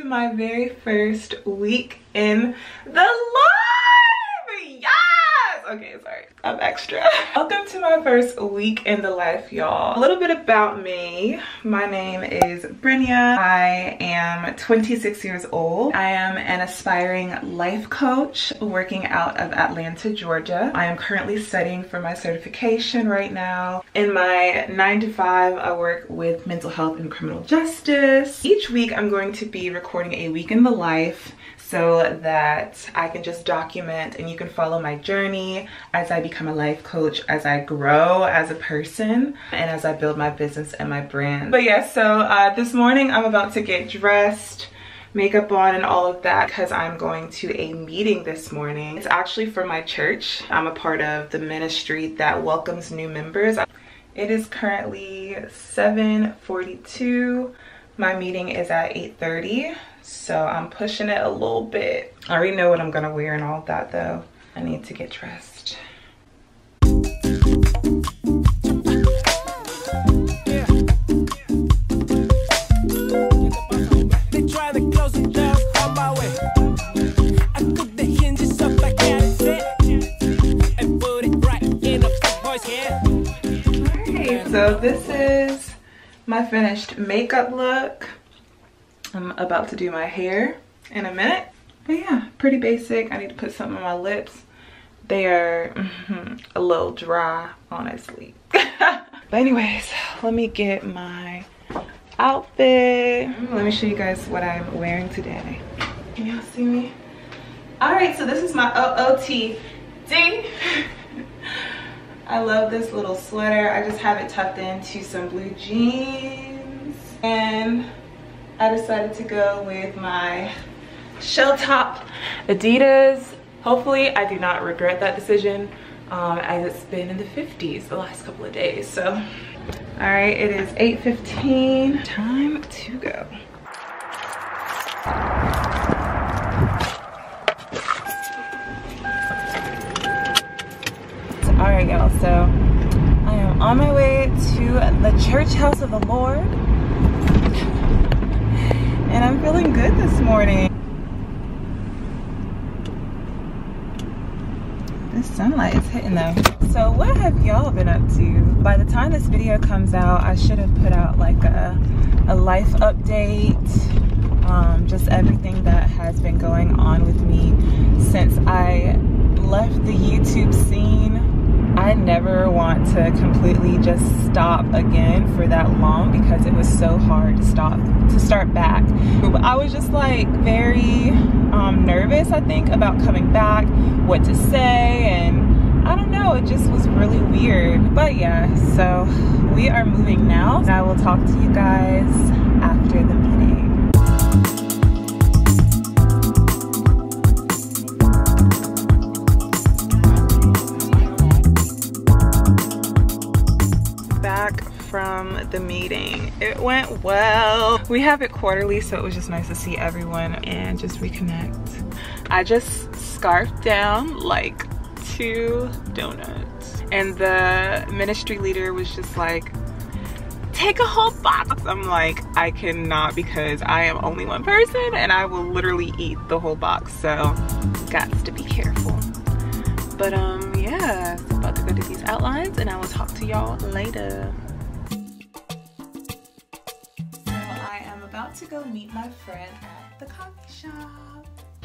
my very first week in the life. Yes! Okay, sorry, I'm extra. Welcome to my first week in the life, y'all. A little bit about me. My name is Brinya. I am 26 years old. I am an aspiring life coach working out of Atlanta, Georgia. I am currently studying for my certification right now. In my 9 to 5, I work with mental health and criminal justice. Each week, I'm going to be recording a week in the life so that I can just document and you can follow my journey as I become a life coach, as I grow as a person, and as I build my business and my brand. But yeah, so this morning I'm about to get dressed, makeup on and all of that because I'm going to a meeting this morning. It's actually for my church. I'm a part of the ministry that welcomes new members. It is currently 7:42. My meeting is at 8:30. So I'm pushing it a little bit. I already know what I'm gonna wear and all of that though. I need to get dressed. Alright, so this is my finished makeup look. I'm about to do my hair in a minute. But yeah, pretty basic. I need to put something on my lips. They are a little dry, honestly. But anyways, let me get my outfit. Let me show you guys what I'm wearing today. Can y'all see me? All right, so this is my OOTD. I love this little sweater. I just have it tucked into some blue jeans. And I decided to go with my shell top Adidas. Hopefully I do not regret that decision as it's been in the 50s the last couple of days. So, all right, it is 8:15. Time to go. All right, y'all, so I am on my way to the church house of the Lord. And I'm feeling good this morning. The sunlight is hitting though. So what have y'all been up to? By the time this video comes out, I should have put out like a life update. Just everything that has been going on with me since I left the YouTube scene. I never want to completely just stop again for that long because it was so hard to start back. But I was just like very nervous, I think, about coming back, what to say, and I don't know, it just was really weird. But yeah, so we are moving now. And I will talk to you guys after the meeting. From the meeting, it went well. We have it quarterly, so it was just nice to see everyone and just reconnect. I just scarfed down like 2 donuts and the ministry leader was just like, take a whole box. I'm like, I cannot because I am only one person and I will literally eat the whole box, so got to be careful. But yeah, about to go do these outlines and I will talk to y'all later. About to go meet my friend at the coffee shop.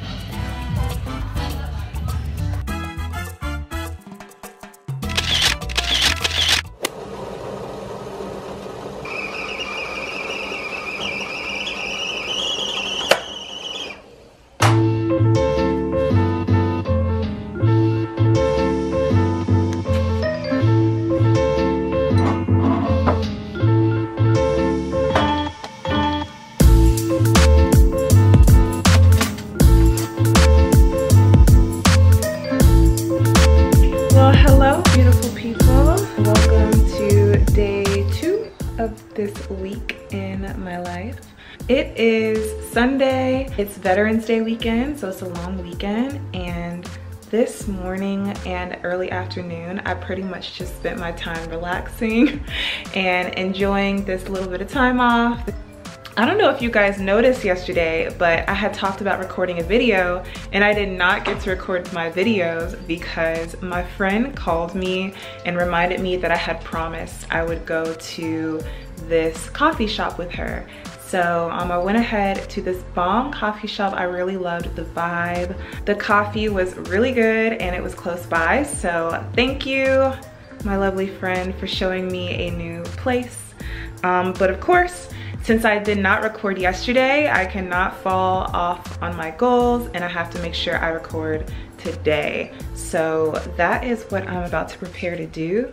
This week in my life. It is Sunday. It's Veterans Day weekend, so it's a long weekend, and this morning and early afternoon I pretty much just spent my time relaxing and enjoying this little bit of time off. I don't know if you guys noticed yesterday, but I had talked about recording a video and I did not get to record my videos because my friend called me and reminded me that I had promised I would go to this coffee shop with her. So I went ahead to this bomb coffee shop. I really loved the vibe. The coffee was really good and it was close by. So thank you, my lovely friend, for showing me a new place. But of course, since I did not record yesterday, I cannot fall off on my goals and I have to make sure I record today. So that is what I'm about to prepare to do.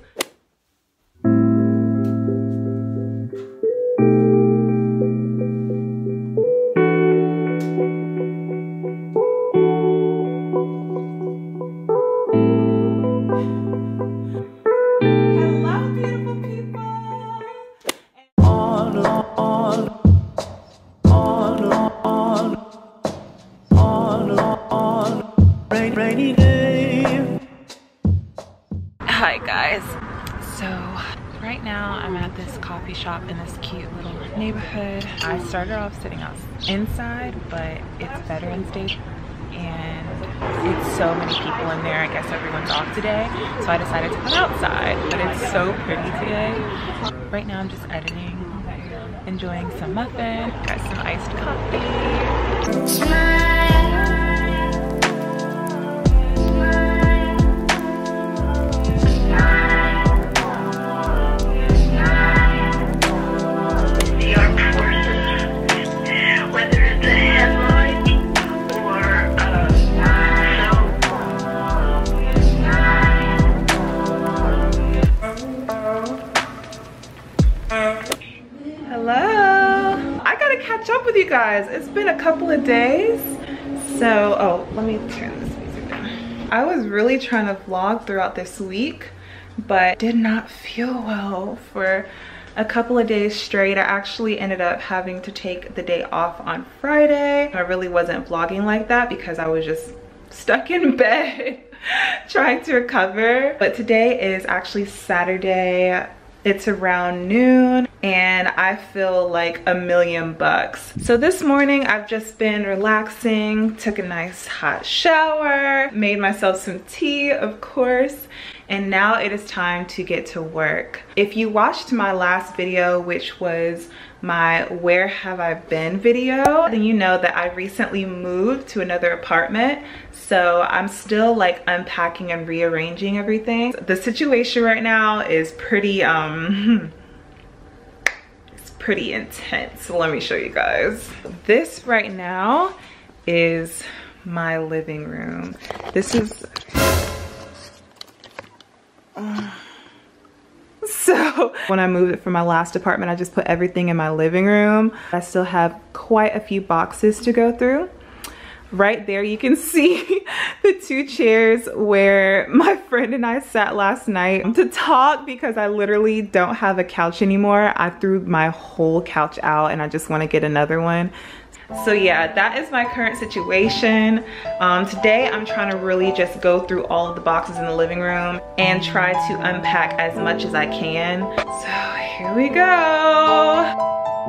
Hi guys, so right now I'm at this coffee shop in this cute little neighborhood. I started off sitting inside, but it's Veterans Day and it's so many people in there. I guess everyone's off today, so I decided to come outside, but it's so pretty today. Right now I'm just editing, enjoying some muffin, got some iced coffee. Up with you guys. It's been a couple of days. So, oh, let me turn this music down. I was really trying to vlog throughout this week, but did not feel well for a couple of days straight. I actually ended up having to take the day off on Friday. I really wasn't vlogging like that because I was just stuck in bed trying to recover. But today is actually Saturday. It's around noon and I feel like $1,000,000. So this morning I've just been relaxing, took a nice hot shower, made myself some tea, of course, and now it is time to get to work. If you watched my last video, which was my Where Have I Been video, then you know that I recently moved to another apartment. So I'm still like unpacking and rearranging everything. The situation right now is pretty, it's pretty intense. So let me show you guys. This right now is my living room. This is, so when I moved it from my last apartment, I just put everything in my living room. I still have quite a few boxes to go through. Right there you can see the 2 chairs where my friend and I sat last night to talk because I literally don't have a couch anymore. I threw my whole couch out and I just want to get another one. So yeah, that is my current situation. Today I'm trying to really just go through all of the boxes in the living room and try to unpack as much as I can. So here we go.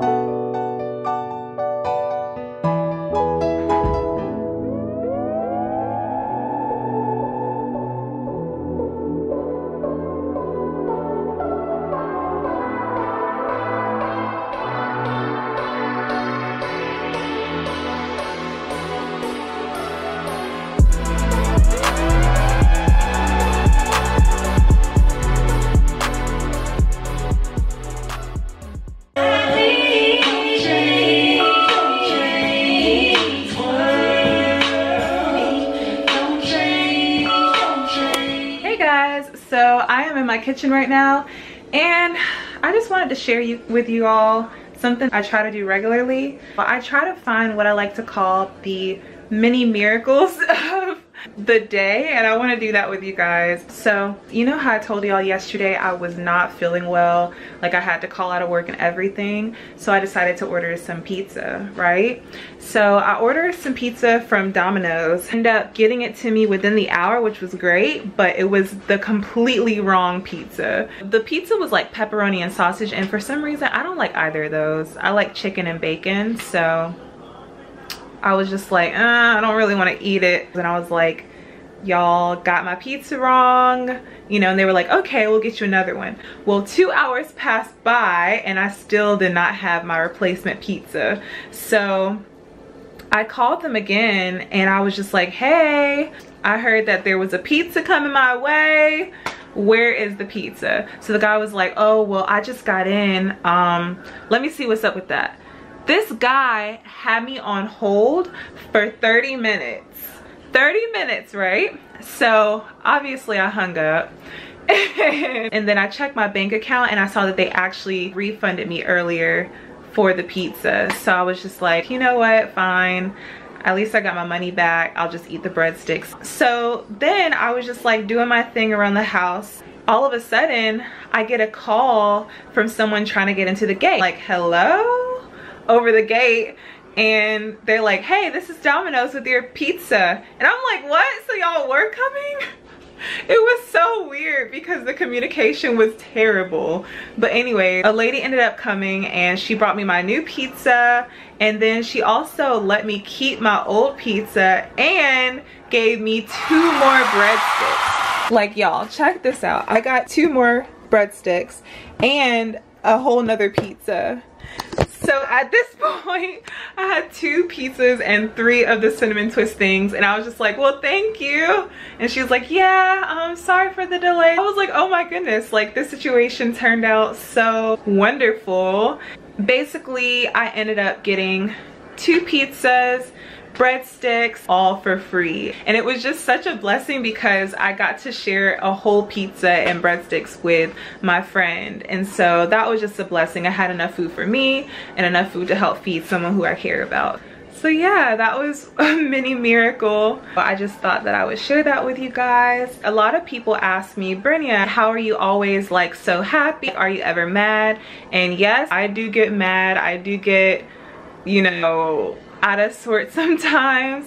So I am in my kitchen right now and I just wanted to share with you all something I try to do regularly. I try to find what I like to call the mini miracles of the day, and I want to do that with you guys. So you know how I told y'all yesterday I was not feeling well, like I had to call out of work and everything, so I decided to order some pizza, right? So I ordered some pizza from Domino's, ended up getting it to me within the hour, which was great, but it was the completely wrong pizza. The pizza was like pepperoni and sausage, and for some reason I don't like either of those. I like chicken and bacon, so I was just like, I don't really want to eat it. And I was like, y'all got my pizza wrong, you know, and they were like, okay, we'll get you another one. Well, 2 hours passed by and I still did not have my replacement pizza. So I called them again and I was just like, hey, I heard that there was a pizza coming my way. Where is the pizza? So the guy was like, oh, well, I just got in. Let me see what's up with that. This guy had me on hold for 30 minutes. 30 minutes, right? So obviously I hung up. And then I checked my bank account and I saw that they actually refunded me earlier for the pizza. So I was just like, you know what, fine. At least I got my money back. I'll just eat the breadsticks. So then I was just like doing my thing around the house. All of a sudden, I get a call from someone trying to get into the gate. Like, hello? Over the gate, and they're like, hey, this is Domino's with your pizza. And I'm like, what? So y'all were coming? It was so weird because the communication was terrible. But anyway, a lady ended up coming and she brought me my new pizza, and then she also let me keep my old pizza and gave me 2 more breadsticks. Like, y'all, check this out. I got 2 more breadsticks and a whole nother pizza. So at this point, I had 2 pizzas and 3 of the cinnamon twist things, and I was just like, well, thank you. And she was like, yeah, I'm sorry for the delay. I was like, oh my goodness, like this situation turned out so wonderful. Basically, I ended up getting 2 pizzas, breadsticks, all for free. And it was just such a blessing because I got to share a whole pizza and breadsticks with my friend, and so that was just a blessing. I had enough food for me and enough food to help feed someone who I care about. So yeah, that was a mini miracle. I just thought that I would share that with you guys. A lot of people ask me, Brinya, how are you always like so happy? Are you ever mad? And yes, I do get mad. I do get, you know, out of sorts sometimes,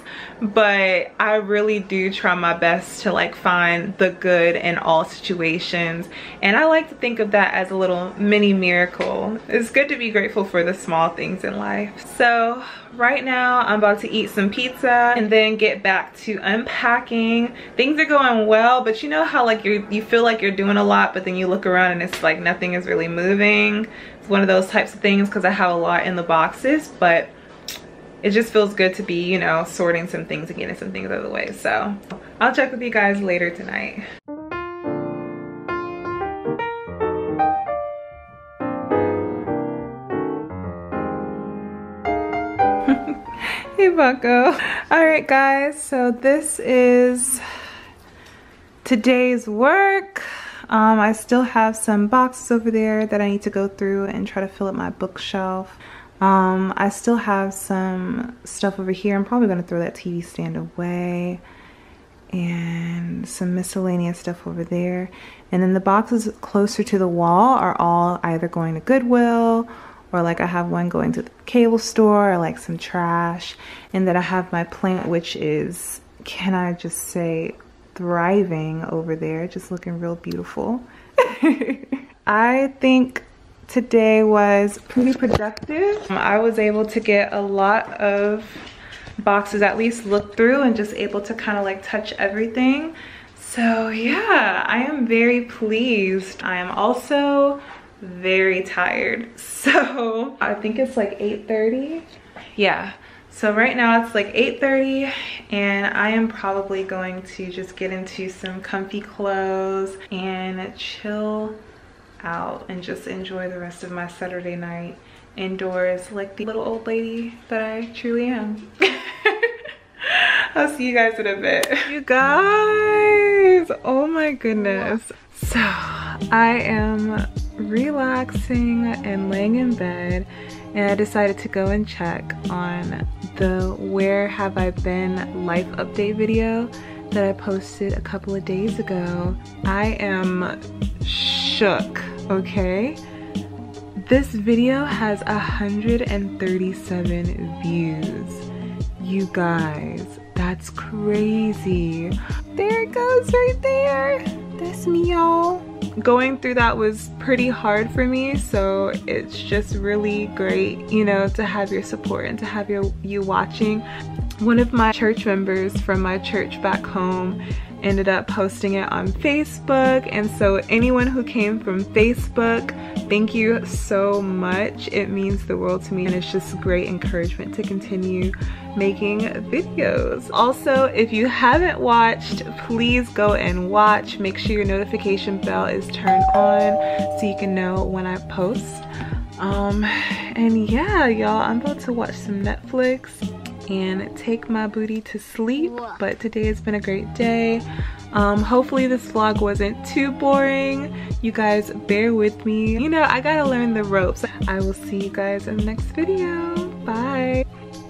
but I really do try my best to like find the good in all situations, and I like to think of that as a little mini miracle. It's good to be grateful for the small things in life. So right now I'm about to eat some pizza and then get back to unpacking. Things are going well, but you know how like you feel like you're doing a lot, but then you look around and it's like nothing is really moving. It's one of those types of things because I have a lot in the boxes, but it just feels good to be, you know, sorting some things and getting some things out of the way. So I'll check with you guys later tonight. Hey Bucko. All right guys, so this is today's work. I still have some boxes over there that I need to go through and try to fill up my bookshelf. I still have some stuff over here. I'm probably going to throw that TV stand away, and some miscellaneous stuff over there. And then the boxes closer to the wall are all either going to Goodwill, or like I have one going to the cable store, or like some trash. And then I have my plant, which is, can I just say, thriving over there, just looking real beautiful. I think today was pretty productive. I was able to get a lot of boxes at least look through and just able to kind of like touch everything. So yeah, I am very pleased. I am also very tired. So I think it's like 8:30. Yeah. So right now it's like 8:30 and I am probably going to just get into some comfy clothes and chill out and just enjoy the rest of my Saturday night indoors like the little old lady that I truly am. I'll see you guys in a bit. You guys, oh my goodness. So I am relaxing and laying in bed, and I decided to go and check on the Where Have I Been life update video that I posted a couple of days ago. I am shook, okay? This video has 137 views. You guys, that's crazy. There it goes right there. That's me, y'all. Going through that was pretty hard for me, so it's just really great, you know, to have your support and to have you watching. One of my church members from my church back home ended up posting it on Facebook, and so anyone who came from Facebook, thank you so much. It means the world to me, and it's just great encouragement to continue making videos. Also, if you haven't watched, please go and watch. Make sure your notification bell is turned on so you can know when I post. And yeah, y'all, I'm about to watch some Netflix and take my booty to sleep. But today has been a great day. Hopefully this vlog wasn't too boring. You guys bear with me. You know, I gotta learn the ropes. I will see you guys in the next video. Bye.